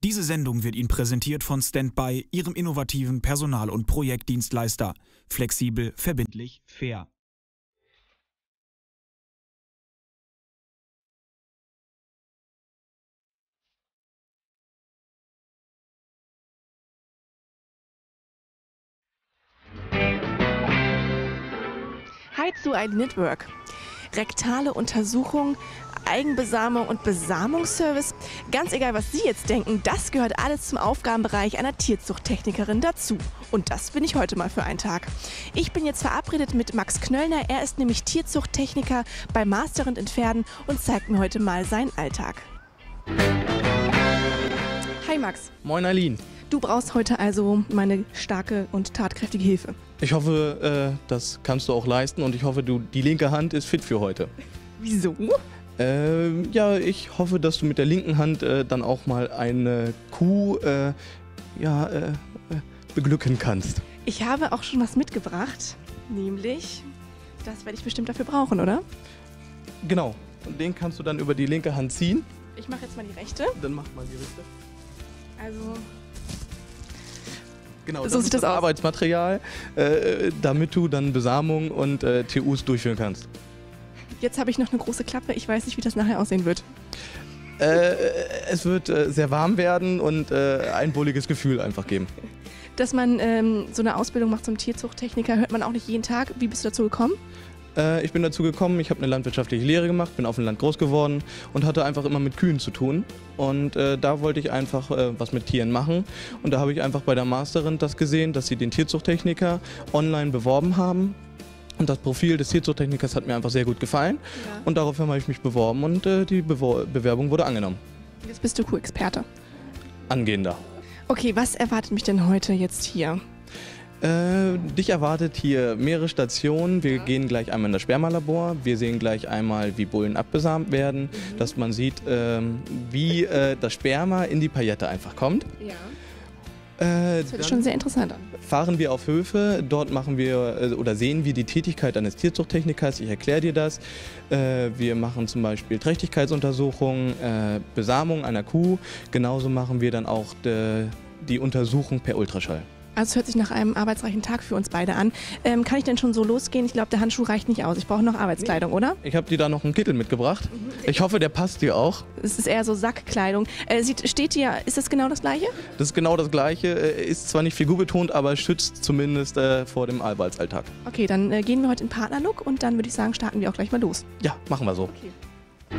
Diese Sendung wird Ihnen präsentiert von Standby, Ihrem innovativen Personal- und Projektdienstleister. Flexibel, verbindlich, fair. Hi zu ID Network. Rektale Untersuchung, Eigenbesamung und Besamungsservice. Ganz egal, was Sie jetzt denken, das gehört alles zum Aufgabenbereich einer Tierzuchttechnikerin dazu. Und das bin ich heute mal für einen Tag. Ich bin jetzt verabredet mit Max Knöllner. Er ist nämlich Tierzuchttechniker bei Master & Pferden und zeigt mir heute mal seinen Alltag. Hi Max. Moin Aline. Du brauchst heute also meine starke und tatkräftige Hilfe. Ich hoffe, das kannst du auch leisten und ich hoffe, die linke Hand ist fit für heute. Wieso? Ja, ich hoffe, dass du mit der linken Hand dann auch mal eine Kuh beglücken kannst. Ich habe auch schon was mitgebracht, nämlich, das werde ich bestimmt dafür brauchen, oder? Genau, und den kannst du dann über die linke Hand ziehen. Ich mache jetzt mal die rechte. Dann mach mal die rechte. Also... Genau, so sieht das aus. Arbeitsmaterial, damit du dann Besamung und TUs durchführen kannst. Jetzt habe ich noch eine große Klappe. Ich weiß nicht, wie das nachher aussehen wird. Es wird sehr warm werden und ein wohliges Gefühl einfach geben. Dass man so eine Ausbildung macht zum Tierzuchttechniker, hört man auch nicht jeden Tag. Wie bist du dazu gekommen? Ich bin dazu gekommen, ich habe eine landwirtschaftliche Lehre gemacht, bin auf dem Land groß geworden und hatte einfach immer mit Kühen zu tun. Und da wollte ich einfach was mit Tieren machen. Und da habe ich einfach bei der Masterin das gesehen, dass sie den Tierzuchttechniker online beworben haben. Und das Profil des Tierzuchttechnikers hat mir einfach sehr gut gefallen. Ja. Und daraufhin habe ich mich beworben und die Bewerbung wurde angenommen. Jetzt bist du Kuhexperte. Angehender. Okay, was erwartet mich denn heute jetzt hier? Dich erwartet hier mehrere Stationen. Wir gehen gleich einmal in das Spermalabor. Wir sehen gleich einmal, wie Bullen abbesamt werden, dass man sieht, wie das Sperma in die Paillette einfach kommt. Ja. Das hört sich schon sehr interessant an. Fahren wir auf Höfe, dort machen wir oder sehen wir die Tätigkeit eines Tierzuchttechnikers. Ich erkläre dir das. Wir machen zum Beispiel Trächtigkeitsuntersuchungen, Besamung einer Kuh. Genauso machen wir dann auch die Untersuchung per Ultraschall. Also es hört sich nach einem arbeitsreichen Tag für uns beide an. Kann ich denn schon so losgehen? Ich glaube, der Handschuh reicht nicht aus. Ich brauche noch Arbeitskleidung, oder? Ich habe dir da noch einen Kittel mitgebracht. Ich hoffe, der passt dir auch. Es ist eher so Sackkleidung. Steht hier, ist das genau das Gleiche? Das ist genau das Gleiche. Ist zwar nicht figurbetont, aber schützt zumindest vor dem Arbeitsalltag. Okay, dann gehen wir heute in Partnerlook und dann würde ich sagen, starten wir auch gleich mal los. Ja, machen wir so. Okay.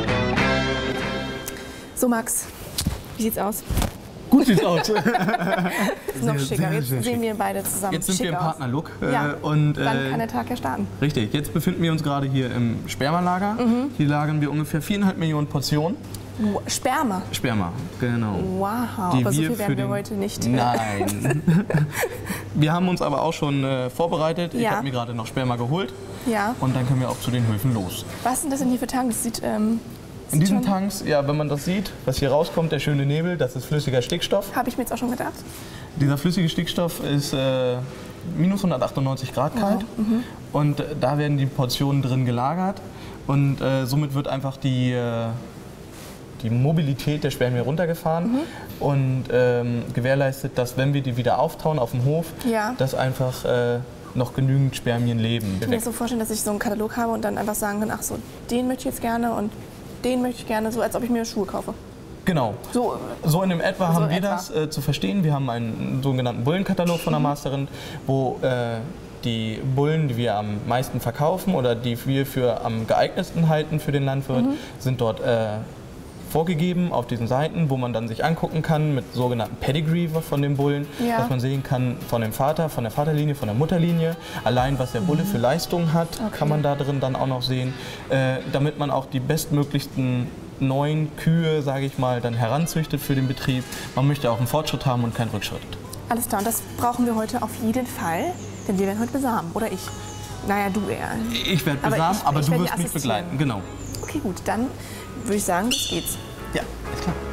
So Max, wie sieht's aus? Gut sieht's aus. Noch schicker. Jetzt sehen wir beide zusammen. Jetzt sind wir im Partnerlook. Ja, und dann kann der Tag ja starten. Richtig, jetzt befinden wir uns gerade hier im Spermalager. Hier lagern wir ungefähr 4,5 Millionen Portionen. Sperma? Sperma, genau. Wow, aber so viel werden wir heute nicht. Nein. Wir haben uns aber auch schon vorbereitet. Ich habe mir gerade noch Sperma geholt. Ja. Und dann können wir auch zu den Höfen los. Was sind das denn hier für Tanks? Sieht in diesen Tanks, ja, wenn man das sieht, was hier rauskommt, der schöne Nebel, das ist flüssiger Stickstoff. Habe ich mir jetzt auch schon gedacht. Dieser flüssige Stickstoff ist minus 198 Grad kalt. Und da werden die Portionen drin gelagert. Und somit wird einfach die Mobilität der Spermien runtergefahren und gewährleistet, dass, wenn wir die wieder auftauen auf dem Hof, dass einfach noch genügend Spermien leben. Ich kann mir so vorstellen, dass ich so einen Katalog habe und dann einfach sagen kann, ach so, den möchte ich jetzt gerne und den möchte ich gerne, so als ob ich mir Schuhe kaufe. Genau. So in dem etwa haben wir das zu verstehen. Wir haben einen sogenannten Bullenkatalog von der Masterin, wo die Bullen, die wir am meisten verkaufen oder die wir für am geeignetsten halten für den Landwirt, sind dort vorgegeben auf diesen Seiten, wo man dann sich angucken kann mit sogenannten Pedigree von den Bullen, dass man sehen kann von dem Vater, von der Vaterlinie, von der Mutterlinie, allein was der Bulle für Leistungen hat, kann man da drin dann auch noch sehen, damit man auch die bestmöglichsten neuen Kühe, sage ich mal, dann heranzüchtet für den Betrieb. Man möchte auch einen Fortschritt haben und keinen Rückschritt. Alles klar, und das brauchen wir heute auf jeden Fall, denn wir werden heute besamen, oder ich? Naja, du eher. Ich werde besamen, aber du wirst mich begleiten, genau. Okay, gut, dann würde ich sagen, los geht's. Ja, ist klar.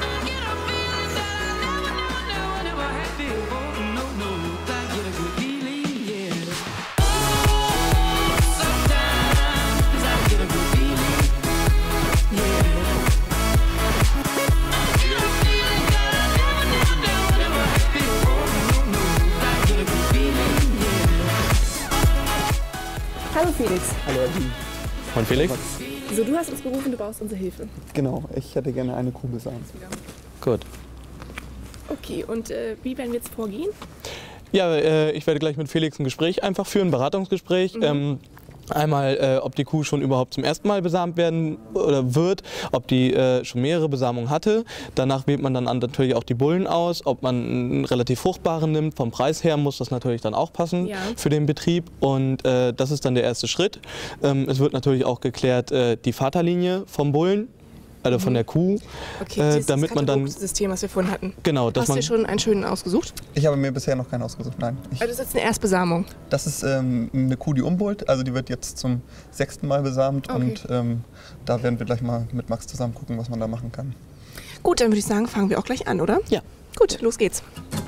Felix. Hallo, Adi. Von Felix? So, du hast uns berufen, du brauchst unsere Hilfe. Genau, ich hätte gerne eine Kuh besamt. Gut. Okay, und wie werden wir jetzt vorgehen? Ja, ich werde gleich mit Felix ein Gespräch einfach führen, ein Beratungsgespräch. Einmal, ob die Kuh schon überhaupt zum ersten Mal besamt werden oder wird, ob die schon mehrere Besamungen hatte. Danach wählt man dann natürlich auch die Bullen aus, ob man einen relativ fruchtbaren nimmt. Vom Preis her muss das natürlich dann auch passen für den Betrieb. Und das ist dann der erste Schritt. Es wird natürlich auch geklärt, die Vaterlinie vom Bullen. Also von der Kuh, okay, damit man dann das System, was wir vorhin hatten. Genau, Hast du dir schon einen schönen ausgesucht? Ich habe mir bisher noch keinen ausgesucht, nein. Also das ist jetzt eine Erstbesamung. Das ist eine Kuh, die umbullt, also die wird jetzt zum 6. Mal besamt und da werden wir gleich mal mit Max zusammen gucken, was man da machen kann. Gut, dann würde ich sagen, fangen wir auch gleich an, oder? Ja. Gut, los geht's.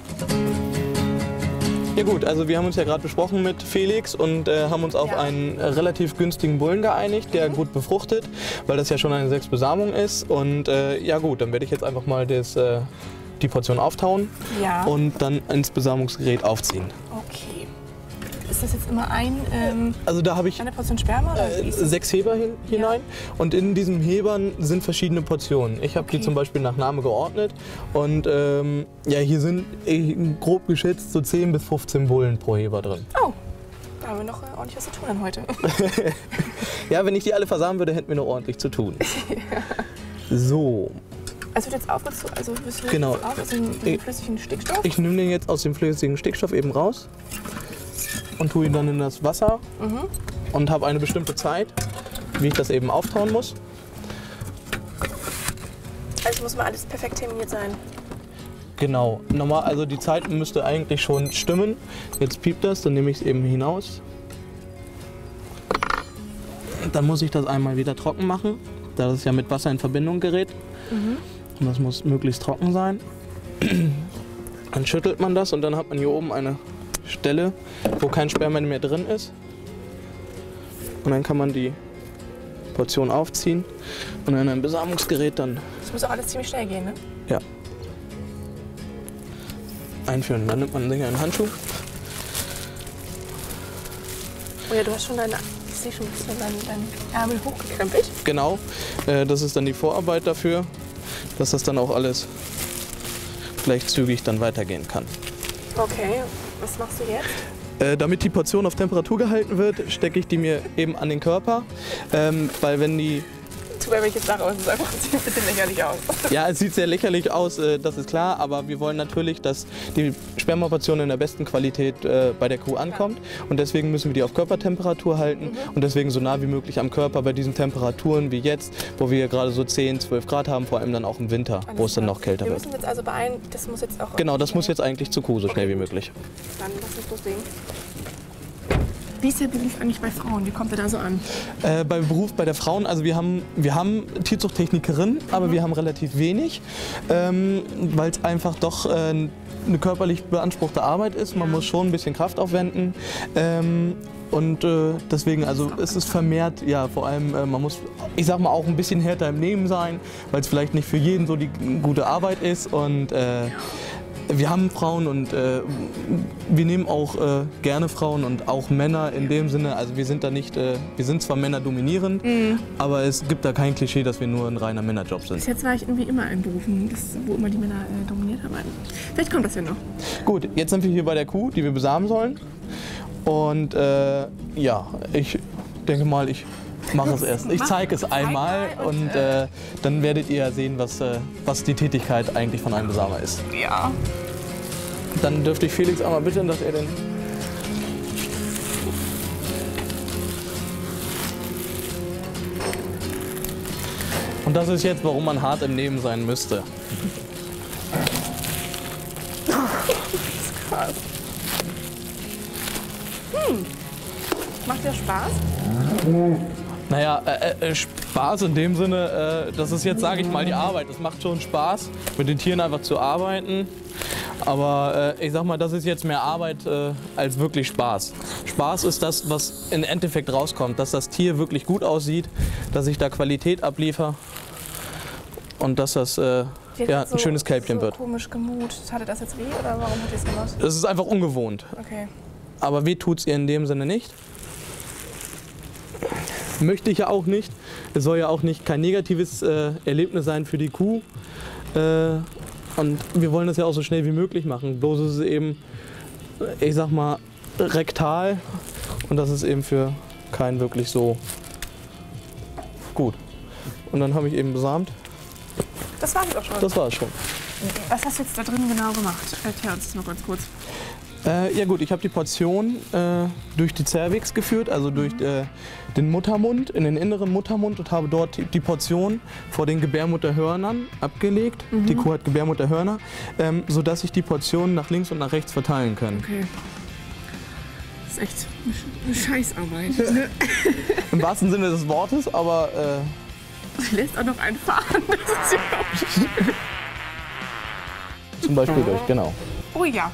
Ja gut, also wir haben uns ja gerade besprochen mit Felix und haben uns auf einen relativ günstigen Bullen geeinigt, der gut befruchtet, weil das ja schon eine 6 Besamung ist. Und ja gut, dann werde ich jetzt einfach mal die Portion auftauen und dann ins Besamungsgerät aufziehen. Okay. Ist das jetzt immer also da habe ich eine Portion Sperma? Oder 6 Heber hinein und in diesen Hebern sind verschiedene Portionen. Ich habe die zum Beispiel nach Name geordnet und ja, hier sind grob geschätzt so 10 bis 15 Bullen pro Heber drin. Oh, da haben wir noch ordentlich was zu tun dann heute. Ja, wenn ich die alle versamen würde, hätten wir noch ordentlich zu tun. So. Es wird jetzt aufgezogen, also wirst du genau. jetzt aus dem flüssigen Stickstoff? Ich nehme den jetzt aus dem flüssigen Stickstoff eben raus und tue ihn dann in das Wasser und habe eine bestimmte Zeit, wie ich das eben auftauen muss. Also muss mal alles perfekt terminiert sein. Genau, normal, also die Zeit müsste eigentlich schon stimmen. Jetzt piept das, dann nehme ich es eben hinaus. Dann muss ich das einmal wieder trocken machen, da das ja mit Wasser in Verbindung gerät. Und das muss möglichst trocken sein. Dann schüttelt man das und dann hat man hier oben eine Stelle, wo kein Sperma mehr drin ist. Und dann kann man die Portion aufziehen und in ein Besamungsgerät dann... Das muss auch alles ziemlich schnell gehen, ne? Ja. Einführen. Dann nimmt man einen Handschuh. Oh ja, du hast schon ich sehe schon ein bisschen deinen Ärmel hochgekrempelt. Genau. Das ist dann die Vorarbeit dafür, dass das dann auch alles gleich zügig dann weitergehen kann. Okay, was machst du jetzt? Damit die Portion auf Temperatur gehalten wird, stecke ich die mir eben an den Körper, weil wenn die... Tut mir, wenn ich jetzt sage, aber es ist einfach, sieht ein bisschen lächerlich aus. Ja, es sieht sehr lächerlich aus, das ist klar, aber wir wollen natürlich, dass die Spermaportion in der besten Qualität bei der Kuh ankommt und deswegen müssen wir die auf Körpertemperatur halten und deswegen so nah wie möglich am Körper bei diesen Temperaturen wie jetzt, wo wir gerade so 10, 12 Grad haben, vor allem dann auch im Winter, wo es dann noch kälter wird. Wir müssen jetzt also beeilen, das muss jetzt auch... Genau, das muss jetzt eigentlich zur Kuh so schnell wie möglich. Dann lass uns loslegen. Wie ist der Beruf eigentlich bei Frauen? Wie kommt er da so an? Bei Beruf bei der Frauen, also wir haben Tierzuchttechnikerinnen, aber wir haben relativ wenig, weil es einfach doch eine körperlich beanspruchte Arbeit ist. Man muss schon ein bisschen Kraft aufwenden. Und deswegen, also es ist vermehrt, ja, vor allem, man muss, ich sag mal, auch ein bisschen härter im Nehmen sein, weil es vielleicht nicht für jeden so die gute Arbeit ist. Und wir haben Frauen und wir nehmen auch gerne Frauen und auch Männer in dem Sinne. Also wir sind da nicht, wir sind zwar Männer dominierend, aber es gibt da kein Klischee, dass wir nur ein reiner Männerjob sind. Bis jetzt war ich irgendwie immer in Berufen, wo immer die Männer dominiert haben. Vielleicht kommt das ja noch. Gut, jetzt sind wir hier bei der Kuh, die wir besamen sollen. Und ja, ich denke mal, ich mache es erst. Ich zeige es einmal und dann werdet ihr sehen, was die Tätigkeit eigentlich von einem Besamer ist. Ja. Dann dürfte ich Felix einmal bitten, dass er den... Und das ist jetzt, warum man hart im Nehmen sein müsste. Das ist krass. Macht dir Spaß? Naja, Spaß in dem Sinne, das ist jetzt, sage ich mal, die Arbeit. Es macht schon Spaß, mit den Tieren einfach zu arbeiten. Aber ich sag mal, das ist jetzt mehr Arbeit als wirklich Spaß. Spaß ist das, was im Endeffekt rauskommt, dass das Tier wirklich gut aussieht, dass ich da Qualität abliefere und dass das ja, ein schönes Kälbchen wird. Komisch gemutet. Hatte das jetzt weh oder warum hat ihr es gemacht? Das ist einfach ungewohnt. Okay. Aber weh tut's ihr in dem Sinne nicht. möchte ich ja auch nicht. Es soll ja auch nicht kein negatives Erlebnis sein für die Kuh. Und wir wollen das ja auch so schnell wie möglich machen. Bloß ist es eben, ich sag mal, rektal und das ist eben für keinen wirklich so gut. Und dann habe ich eben besamt. Das war es auch schon. Das war es schon. Was hast du jetzt da drin genau gemacht? Erklär uns das mal ganz kurz. Ja gut, ich habe die Portion durch die Cervix geführt, also durch den Muttermund, in den inneren Muttermund und habe dort die Portion vor den Gebärmutterhörnern abgelegt. Die Kuh hat Gebärmutterhörner, sodass sich die Portionen nach links und nach rechts verteilen können. Okay. Das ist echt eine Scheißarbeit. Ne? Im wahrsten Sinne des Wortes, aber... Du lässt auch noch einen fahren. Das ist ja zum Beispiel durch, genau. Oh ja.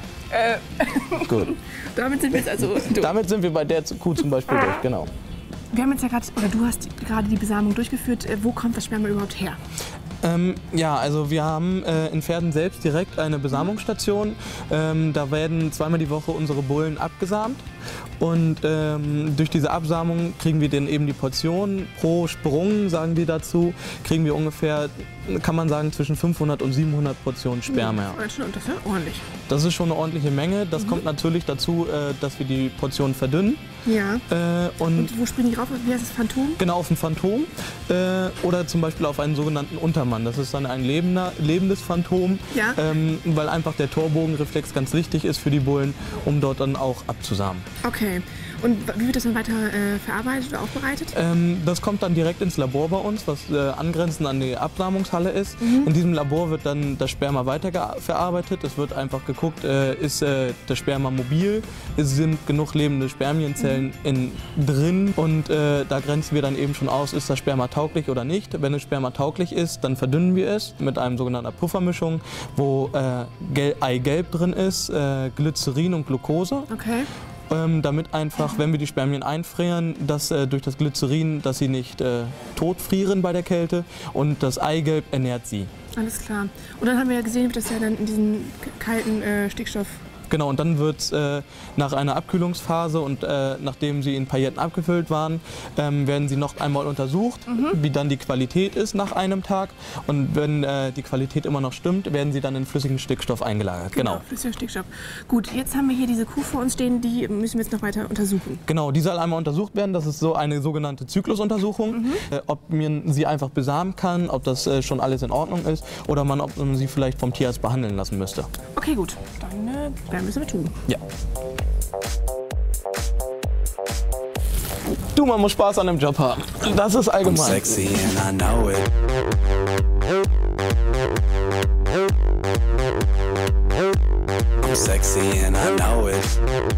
Gut. Damit sind wir jetzt also durch. Damit sind wir bei der Kuh zum Beispiel durch, genau. Wir haben jetzt ja gerade, oder du hast gerade die Besamung durchgeführt. Wo kommt das Sperma überhaupt her? Ja, also wir haben in Pferden selbst direkt eine Besamungsstation. Da werden zweimal die Woche unsere Bullen abgesamt. Und durch diese Absamung kriegen wir dann eben die Portion. Pro Sprung, sagen wir dazu, kriegen wir ungefähr, kann man sagen, zwischen 500 und 700 Portionen Sperma. Das ist ja ordentlich. Das ist schon eine ordentliche Menge. Das kommt natürlich dazu, dass wir die Portion verdünnen. Ja. Und wo springen die rauf? Wie heißt das, Phantom? Genau, auf ein Phantom oder zum Beispiel auf einen sogenannten Untermann. Das ist dann ein lebendes Phantom, ja. Weil einfach der Torbogenreflex ganz wichtig ist für die Bullen, um dort dann auch abzusamen. Okay. Und wie wird das dann weiter verarbeitet oder aufbereitet? Das kommt dann direkt ins Labor bei uns, was angrenzend an die Absamungshalle ist. In diesem Labor wird dann das Sperma weiter verarbeitet. Es wird einfach geguckt, ist das Sperma mobil, sind genug lebende Spermienzellen drin und da grenzen wir dann eben schon aus, ist das Sperma tauglich oder nicht. Wenn es Sperma tauglich ist, dann verdünnen wir es mit einem sogenannten Puffermischung, wo Eigelb drin ist, Glycerin und Glucose. Okay. Damit einfach, wenn wir die Spermien einfrieren, dass durch das Glycerin, dass sie nicht totfrieren bei der Kälte und das Eigelb ernährt sie. Alles klar. Und dann haben wir ja gesehen, dass ja dann in diesen kalten Stickstoff... Genau, und dann wird nach einer Abkühlungsphase und nachdem sie in Pailletten abgefüllt waren, werden sie noch einmal untersucht, wie dann die Qualität ist nach einem Tag. Und wenn die Qualität immer noch stimmt, werden sie dann in flüssigen Stickstoff eingelagert. Genau. Flüssiger Stickstoff. Gut, jetzt haben wir hier diese Kuh vor uns stehen, die müssen wir jetzt noch weiter untersuchen. Genau, die soll einmal untersucht werden. Das ist so eine sogenannte Zyklusuntersuchung. Ob man sie einfach besamen kann, ob das schon alles in Ordnung ist oder ob man sie vielleicht vom Tierarzt behandeln lassen müsste. Okay, gut. Dann müssen wir tun. Ja. Du, man muss Spaß an dem Job haben. Das ist allgemein. I'm sexy and I know it. I'm sexy and I know it.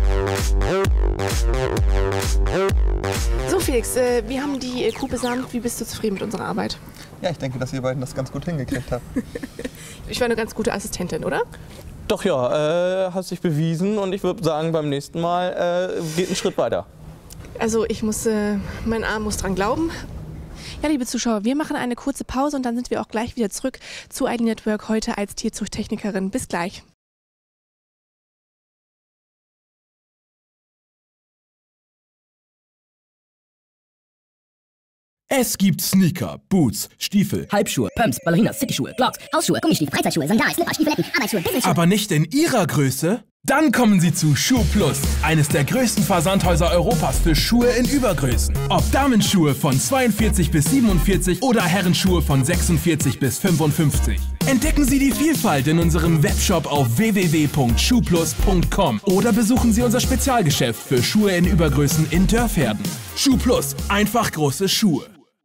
So Felix, wir haben die Kuh besamt. Wie bist du zufrieden mit unserer Arbeit? Ja, ich denke, dass ihr beiden das ganz gut hingekriegt habt. Ich war eine ganz gute Assistentin, oder? Doch ja, hast dich bewiesen und ich würde sagen, beim nächsten Mal geht ein Schritt weiter. Also mein Arm muss dran glauben. Ja, liebe Zuschauer, wir machen eine kurze Pause und dann sind wir auch gleich wieder zurück zu ID Network heute als Tierzuchttechnikerin. Bis gleich. Es gibt Sneaker, Boots, Stiefel, Halbschuhe, Pumps, Ballerinas, Cityschuhe, Clogs, Hausschuhe, Gummistiefel, Freizeitschuhe, Sandalen, Slipper, Stiefeletten, Arbeitsschuhe, Businessschuhe. aber nicht in Ihrer Größe? Dann kommen Sie zu Schuh Plus, eines der größten Versandhäuser Europas für Schuhe in Übergrößen. Ob Damenschuhe von 42 bis 47 oder Herrenschuhe von 46 bis 55. Entdecken Sie die Vielfalt in unserem Webshop auf www.schuhplus.com oder besuchen Sie unser Spezialgeschäft für Schuhe in Übergrößen in Dörferden. Schuh Plus, einfach große Schuhe.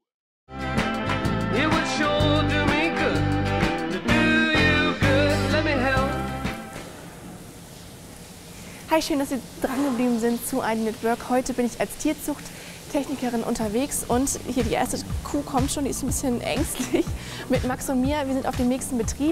Hi, schön, dass Sie dran geblieben sind zu ID Network. Heute bin ich als Tierzuchttechnikerin unterwegs und hier die erste Kuh kommt schon, die ist ein bisschen ängstlich mit Max und mir. Wir sind auf dem nächsten Betrieb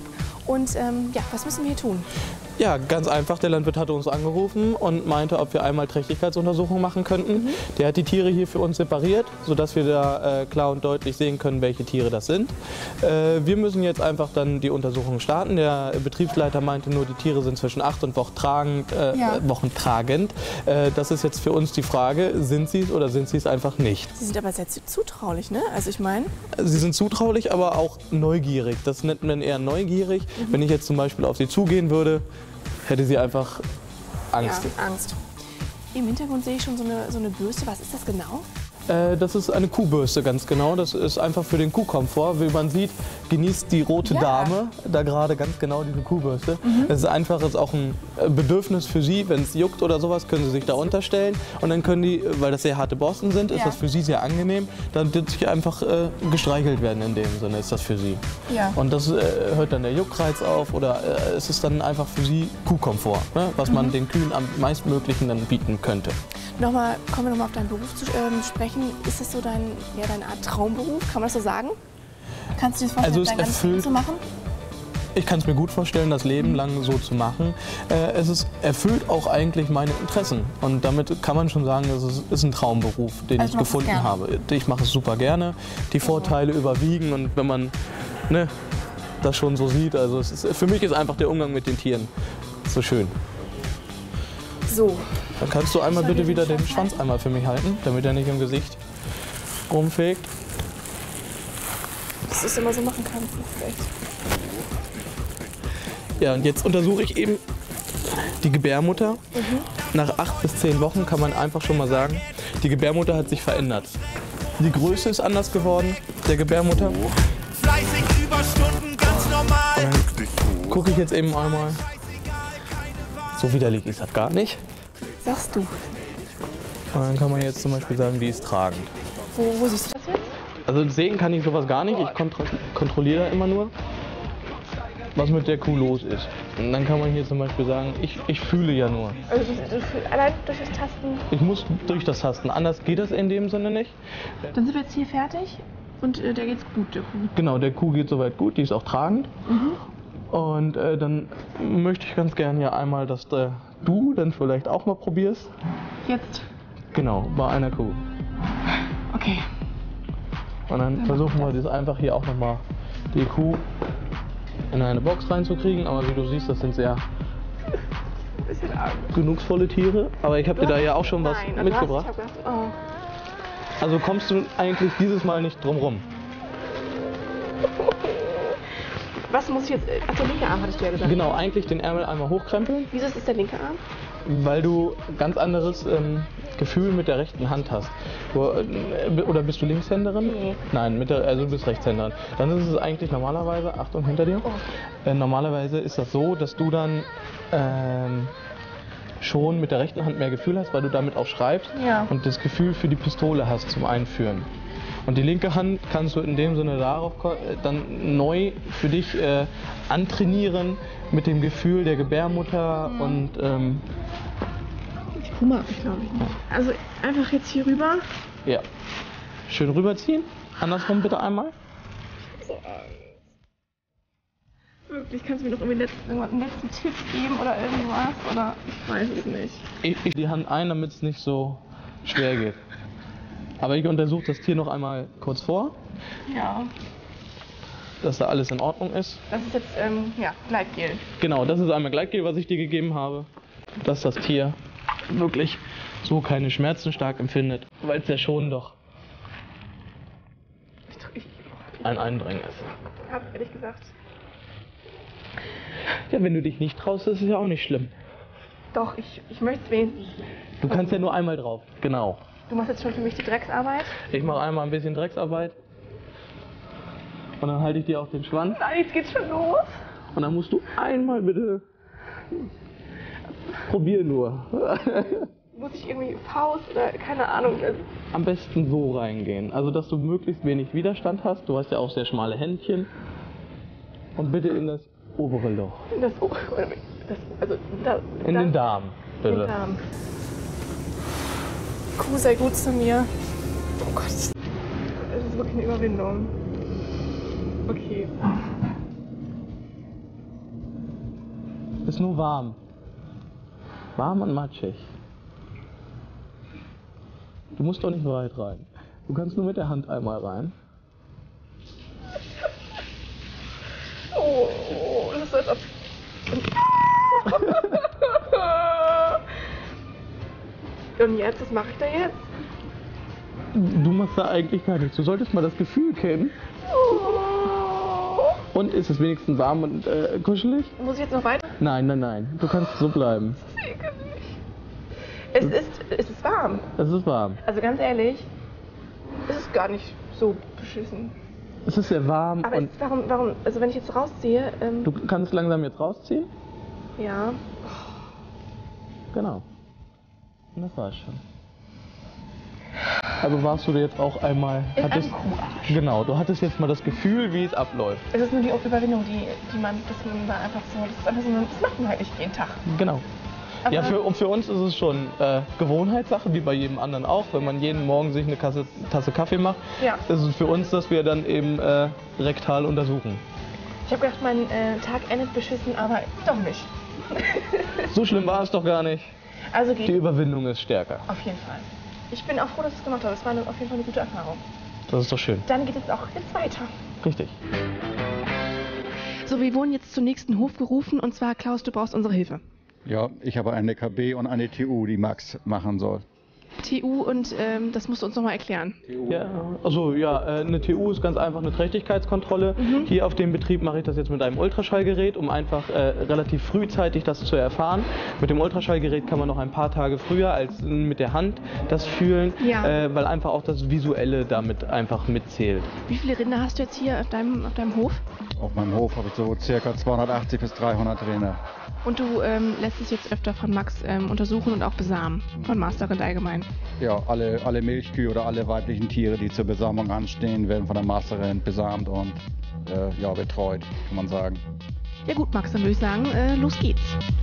Und ja, was müssen wir hier tun? Ja, ganz einfach. Der Landwirt hatte uns angerufen und meinte, ob wir einmal Trächtigkeitsuntersuchungen machen könnten. Der hat die Tiere hier für uns separiert, sodass wir da klar und deutlich sehen können, welche Tiere das sind. Wir müssen jetzt einfach dann die Untersuchung starten. Der Betriebsleiter meinte nur, die Tiere sind zwischen 8 und Wochen tragend. Das ist jetzt für uns die Frage, sind sie es oder sind sie es einfach nicht? Sie sind aber sehr zutraulich, ne? Also ich meine... Sie sind zutraulich, aber auch neugierig. Das nennt man eher neugierig. Wenn ich jetzt zum Beispiel auf sie zugehen würde, hätte sie einfach Angst. Ja, Angst. Im Hintergrund sehe ich schon so eine Bürste. Was ist das genau? Das ist eine Kuhbürste, ganz genau. Das ist einfach für den Kuhkomfort. Wie man sieht, genießt die rote Dame da gerade ganz genau diese Kuhbürste. Das ist einfach auch ein Bedürfnis für sie. Wenn es juckt oder sowas, können sie sich da unterstellen. Und dann können die, weil das sehr harte Borsten sind, ist das für sie sehr angenehm. Dann wird sich einfach gestreichelt werden in dem Sinne, ist das für sie. Ja. Und das hört dann der Juckreiz auf oder es ist dann einfach für sie Kuhkomfort, ne? Was man den Kühen am meistmöglichen dann bieten könnte. Kommen wir nochmal auf deinen Beruf zu sprechen. Ist das so deine Art Traumberuf? Kann man das so sagen? Kannst du dir das vorstellen, dein ganzes Leben zu machen? Ich kann es mir gut vorstellen, das Leben lang so zu machen. Es erfüllt auch eigentlich meine Interessen. Und damit kann man schon sagen, es ist ein Traumberuf, den ich gefunden habe. Ich mache es super gerne. Die Vorteile überwiegen. Und wenn man das schon so sieht, also für mich ist einfach der Umgang mit den Tieren so schön. So. Dann kannst du einmal bitte wieder den Schwanz einmal für mich halten, damit er nicht im Gesicht rumfegt. Dass du es immer so machen kannst. Ja, und jetzt untersuche ich eben die Gebärmutter. Nach 8 bis 10 Wochen kann man einfach schon mal sagen, die Gebärmutter hat sich verändert. Die Größe ist anders geworden, der Gebärmutter. Fleißig Überstunden, ganz normal. Gucke ich jetzt eben einmal. So widerlich ist das gar nicht. Sagst du. Und dann kann man jetzt zum Beispiel sagen, die ist tragend. Wo siehst du das jetzt? Also sehen kann ich sowas gar nicht. Ich kontrolliere da immer nur, was mit der Kuh los ist. Und dann kann man hier zum Beispiel sagen, ich fühle ja nur. Also allein durch das Tasten? Ich muss durch das Tasten. Anders geht das in dem Sinne nicht. Dann sind wir jetzt hier fertig und der geht's gut, der Kuh. Genau, der Kuh geht soweit gut. Die ist auch tragend. Und dann möchte ich ganz gerne ja einmal, dass du dann vielleicht auch mal probierst. Jetzt? Genau, bei einer Kuh. Okay. Und dann versuchen wir das einfach hier auch nochmal die Kuh in eine Box reinzukriegen. Aber wie du siehst, das sind sehr genugsvolle Tiere. Aber ich habe dir da ja auch schon was mitgebracht. Also kommst du eigentlich dieses Mal nicht drum rum. Was muss ich jetzt? Ach, der linke Arm hattest du ja gesagt. Genau, eigentlich den Ärmel einmal hochkrempeln. Wieso ist der linke Arm? Weil du ganz anderes Gefühl mit der rechten Hand hast. Oder bist du Linkshänderin? Nee. Nein, also du bist Rechtshänderin. Dann ist es eigentlich normalerweise, Achtung hinter dir, normalerweise ist das so, dass du dann schon mit der rechten Hand mehr Gefühl hast, weil du damit auch schreibst und das Gefühl für die Pistole hast zum Einführen. Und die linke Hand kannst du in dem Sinne darauf dann neu für dich antrainieren mit dem Gefühl der Gebärmutter und Die Kuh mag ich, glaube ich, nicht. Also einfach jetzt hier rüber. ja. Schön rüberziehen. Andersrum bitte einmal. So, wirklich, kannst du mir noch irgendwie einen letzten Tipp geben oder irgendwas? Oder ich weiß es nicht. Ich die Hand ein, damit es nicht so schwer geht. Aber ich untersuche das Tier noch einmal kurz vor, Ja. dass da alles in Ordnung ist. Das ist jetzt, Gleitgel. Genau, das ist einmal Gleitgel, was ich dir gegeben habe, dass das Tier wirklich so keine Schmerzen stark empfindet, weil es ja schon doch ein Eindringen ist. Ich hab ehrlich gesagt. Ja, wenn du dich nicht traust, ist es ja auch nicht schlimm. Doch, ich möchte es wenigstens. Du kannst ja nur einmal drauf. Genau. Du machst jetzt schon für mich die Drecksarbeit? Ich mache einmal ein bisschen Drecksarbeit. Und dann halte ich dir auch den Schwanz. Nein, jetzt geht's schon los. Und dann musst du einmal bitte. Probier nur. Muss ich irgendwie Faust oder keine Ahnung. Am besten so reingehen. Also, dass du möglichst wenig Widerstand hast. Du hast ja auch sehr schmale Händchen. Und bitte in das obere Loch. In das Ohr. In den Darm, bitte. Den Darm. Kuh, sei gut zu mir. Oh Gott. Das ist wirklich eine Überwindung. Okay. nur warm. Warm und matschig. Du musst doch nicht weit rein. Du kannst nur mit der Hand einmal rein. Oh, das ist so, als ob... Und jetzt, was mache ich da jetzt? Du machst da eigentlich gar nichts. Du solltest mal das Gefühl kennen. Und ist es wenigstens warm und kuschelig? Muss ich jetzt noch weiter? Nein, nein, nein. Du kannst so bleiben. Es ist warm. Es ist warm. Also ganz ehrlich, es ist gar nicht so beschissen. Es ist sehr warm. Aber und warum, also wenn ich jetzt rausziehe... du kannst langsam jetzt rausziehen? Ja. Genau. Und das war's schon. Also warst du jetzt auch einmal... Genau, du hattest jetzt mal das Gefühl, wie es abläuft. Es ist nur die Überwindung, die man da einfach so... Das ist einfach so, das macht man halt nicht jeden Tag. Genau. Aber Ja, für uns ist es schon Gewohnheitssache, wie bei jedem anderen auch. Wenn man jeden Morgen sich eine Tasse Kaffee macht, Ja. ist es für uns, dass wir dann eben rektal untersuchen. Ich habe gedacht, mein Tag endet beschissen, aber doch nicht. So schlimm war es doch gar nicht. Also Die geht Überwindung ist stärker. auf jeden Fall. Ich bin auch froh, dass ich es gemacht habe. Es war auf jeden Fall eine gute Erfahrung. Das ist doch schön. Dann geht es auch jetzt weiter. Richtig. So, wir wurden jetzt zum nächsten Hof gerufen und zwar, Klaus, du brauchst unsere Hilfe. Ja, ich habe eine KB und eine TU, die Max machen soll. TU und das musst du uns nochmal erklären. Ja, also ja, eine TU ist ganz einfach eine Trächtigkeitskontrolle. Hier auf dem Betrieb mache ich das jetzt mit einem Ultraschallgerät, um einfach relativ frühzeitig das zu erfahren. Mit dem Ultraschallgerät kann man noch ein paar Tage früher als mit der Hand das fühlen, Ja. weil einfach auch das Visuelle damit einfach mitzählt. Wie viele Rinder hast du jetzt hier auf deinem Hof? Auf meinem Hof habe ich so ca. 280 bis 300 Rinder. Und du lässt es jetzt öfter von Max untersuchen und auch besamen, von Masterrind allgemein. Ja, alle Milchkühe oder alle weiblichen Tiere, die zur Besamung anstehen, werden von der Masterin besamt und ja, betreut, kann man sagen. Ja gut, Max, dann würde ich sagen, los geht's.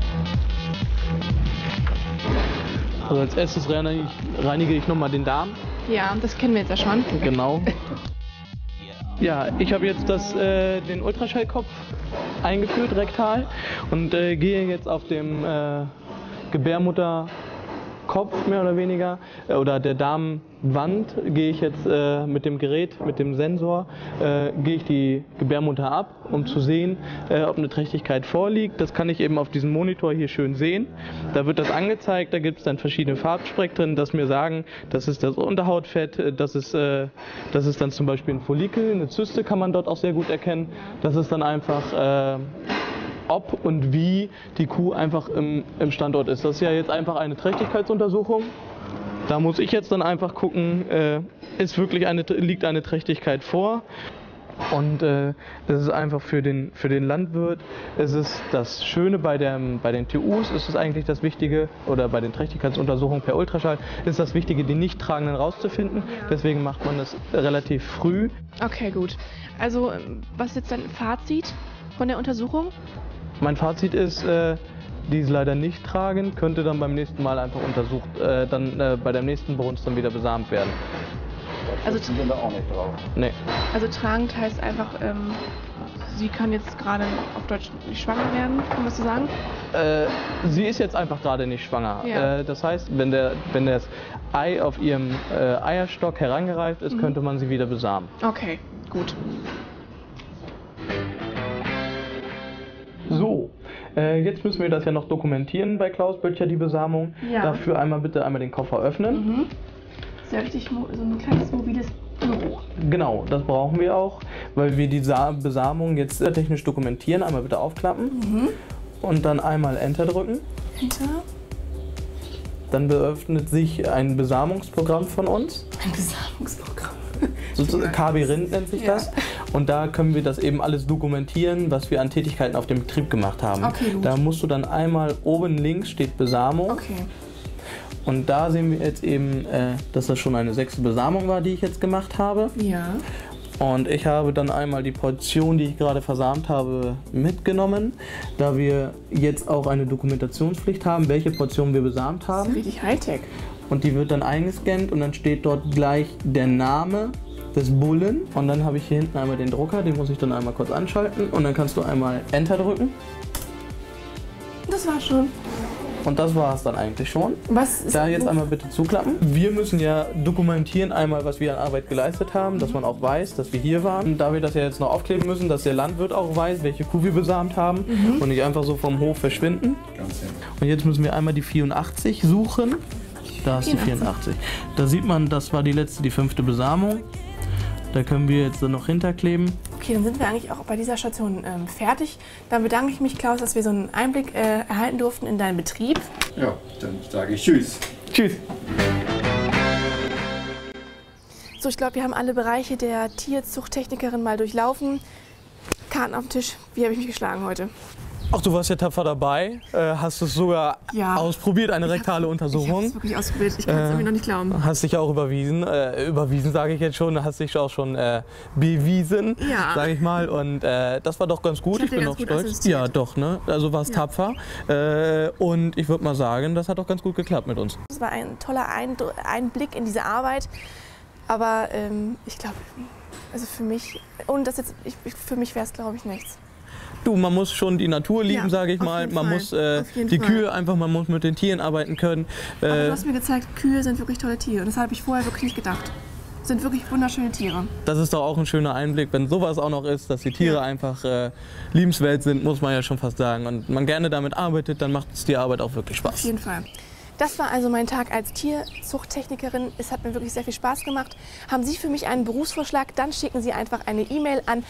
Also als erstes reinige ich nochmal den Darm. Ja, das kennen wir jetzt ja schon. Genau. Ja, ich habe jetzt den Ultraschallkopf eingeführt, rektal, und gehe jetzt auf dem Gebärmutterkopf mehr oder weniger, oder der Darmwand, gehe ich jetzt mit dem Gerät, mit dem Sensor, gehe ich die Gebärmutter ab, um zu sehen, ob eine Trächtigkeit vorliegt. Das kann ich eben auf diesem Monitor hier schön sehen. Da wird das angezeigt, da gibt es dann verschiedene Farbspektren, das mir sagen, das ist das Unterhautfett, das ist dann zum Beispiel ein Follikel, eine Zyste kann man dort auch sehr gut erkennen. Das ist dann einfach ob und wie die Kuh einfach im Standort ist. Das ist ja jetzt einfach eine Trächtigkeitsuntersuchung. Da muss ich jetzt dann einfach gucken, liegt eine Trächtigkeit vor. Und das ist einfach für den Landwirt, es ist das Schöne bei den TUs, ist es eigentlich das Wichtige, oder bei den Trächtigkeitsuntersuchungen per Ultraschall, ist das Wichtige, die Nicht-Tragenden rauszufinden. Deswegen macht man das relativ früh. Okay, gut. Also, was ist jetzt dein Fazit von der Untersuchung? Mein Fazit ist, die ist leider nicht tragend, könnte dann beim nächsten Mal einfach untersucht, bei der nächsten Brunst dann wieder besamt werden. Also, sind wir auch nicht drauf. Nee. also tragend heißt einfach, sie kann jetzt gerade auf Deutsch nicht schwanger werden, kann man so sagen? Sie ist jetzt einfach gerade nicht schwanger. Ja. Das heißt, wenn das Ei auf ihrem Eierstock herangereift ist, könnte man sie wieder besamen. Okay, gut. So, jetzt müssen wir das ja noch dokumentieren bei Klaus Böttcher, die Besamung. Ja. Dafür bitte einmal den Koffer öffnen. Das ist ja richtig so ein kleines mobiles Büro. Genau, das brauchen wir auch, weil wir die Besamung jetzt technisch dokumentieren. Einmal bitte aufklappen und dann einmal Enter drücken. Enter. Dann eröffnet sich ein Besamungsprogramm von uns. Ein Besamungsprogramm. KB Rind nennt sich das. Und da können wir das eben alles dokumentieren, was wir an Tätigkeiten auf dem Betrieb gemacht haben. Okay, gut. Da musst du dann einmal oben links steht Besamung. Okay. Und da sehen wir jetzt eben, dass das schon eine 6. Besamung war, die ich jetzt gemacht habe. Ja. Und ich habe dann einmal die Portion, die ich gerade versamt habe, mitgenommen, da wir jetzt auch eine Dokumentationspflicht haben, welche Portion wir besamt Das haben. ist richtig Hightech. Und die wird dann eingescannt und dann steht dort gleich der Name des Bullen. Und dann habe ich hier hinten einmal den Drucker, den muss ich dann einmal kurz anschalten und dann kannst du einmal Enter drücken. Das das war schon. Und das war es dann eigentlich schon. Was ist da jetzt einmal bitte zuklappen. Wir müssen ja dokumentieren einmal, was wir an Arbeit geleistet haben, dass man auch weiß, dass wir hier waren. Und da wir das ja jetzt noch aufkleben müssen, dass der Landwirt auch weiß, welche Kuh wir besamt haben und nicht einfach so vom Hof verschwinden. Und jetzt müssen wir einmal die 84 suchen. Da ist die 84. Da sieht man, das war die letzte, die 5. Besamung. Da können wir jetzt noch hinterkleben. Okay, dann sind wir eigentlich auch bei dieser Station fertig. Dann bedanke ich mich, Klaus, dass wir so einen Einblick erhalten durften in deinen Betrieb. Ja, dann sage ich Tschüss. Tschüss. So, ich glaube, wir haben alle Bereiche der Tierzuchttechnikerin mal durchlaufen. Karten auf dem Tisch. Wie habe ich mich geschlagen heute? Ach, du warst ja tapfer dabei. Hast es sogar ausprobiert, eine rektale Untersuchung. Ich habe es wirklich ausprobiert. Ich kann es irgendwie noch nicht glauben. Hast dich auch überwiesen. Überwiesen sage ich jetzt schon. Hast dich auch schon bewiesen, sage ich mal. Und das war doch ganz gut. Ich bin auch stolz. Ja, doch, ne? Also war es tapfer. Und ich würde mal sagen, das hat doch ganz gut geklappt mit uns. Das war ein toller Einblick in diese Arbeit. Aber ich glaube, also für mich, und das jetzt, für mich wäre es, glaube ich, nichts. Du, man muss schon die Natur lieben, sage ich mal. Man muss die Kühe einfach, man muss mit den Tieren arbeiten können. Aber du hast mir gezeigt, Kühe sind wirklich tolle Tiere. Und das habe ich vorher wirklich nicht gedacht. Sind wirklich wunderschöne Tiere. Das ist doch auch ein schöner Einblick, wenn sowas auch noch ist, dass die Tiere einfach liebenswert sind, muss man ja schon fast sagen. Und man gerne damit arbeitet, dann macht es die Arbeit auch wirklich Spaß. Auf jeden Fall. Das war also mein Tag als Tierzuchttechnikerin. Es hat mir wirklich sehr viel Spaß gemacht. Haben Sie für mich einen Berufsvorschlag? Dann schicken Sie einfach eine E-Mail an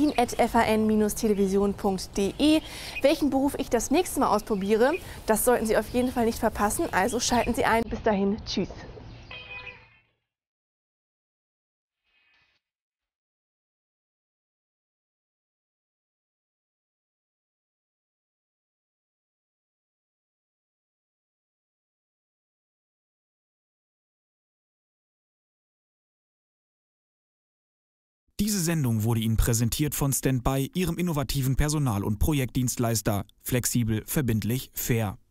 eileen@fan-television.de. Welchen Beruf ich das nächste Mal ausprobiere, das sollten Sie auf jeden Fall nicht verpassen. Also schalten Sie ein. Bis dahin. Tschüss. Diese Sendung wurde Ihnen präsentiert von Standby, Ihrem innovativen Personal- und Projektdienstleister. Flexibel, verbindlich, fair.